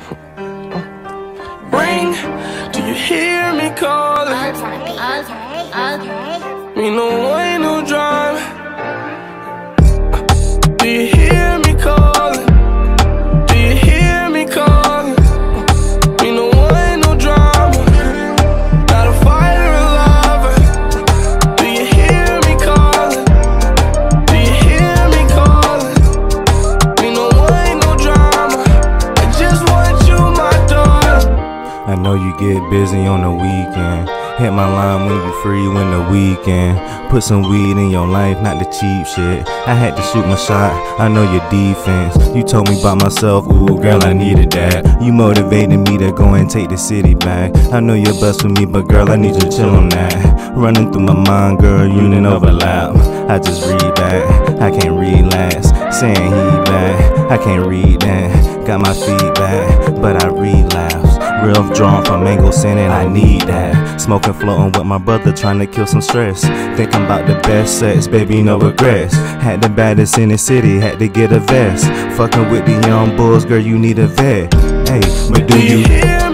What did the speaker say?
Ring, do you hear me calling? Me no way, no drive. Do you hear me calling? Do you hear me calling? Me no way, no drama. Not a fighter, a lover. Do you hear me calling? Do you hear me calling? Me no way, no drama. I just want you, my daughter. I know you get busy on the weekend. Hit my line when you free when the weekend. Put some weed in your life, not the cheap shit. I had to shoot my shot, I know your defense. You told me about myself, ooh girl I needed that. You motivated me to go and take the city back. I know you're best with me, but girl I need you to chill on that. Running through my mind, girl, you didn't overlap. I just read back, I can't relax. Saying he back, I can't read that. Got my feedback, but I relapse. Real drawn from mango sinning, I need that. Smoking, floating with my brother, trying to kill some stress. Thinking about the best sex, baby, no regrets. Had the baddest in the city, had to get a vest. Fucking with the young bulls, girl, you need a vet. Hey, but do you